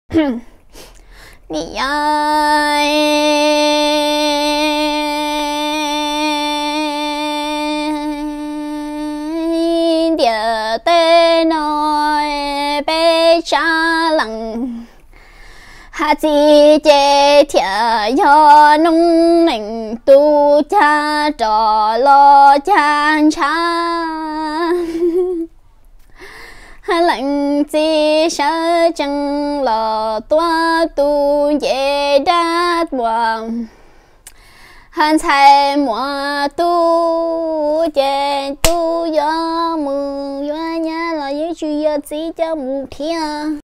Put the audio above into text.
Nì ơi địa tê nói bê cha lặng hà chi chế thiệt do nung nỉnh tu cha trò lo chan cha lạnh chi sợ chẳng lò toa tu dễ đát buồn hắn thay mùa tu dễ tu gió mưa gió nhá là dưới chui gió chỉ cho mù thiên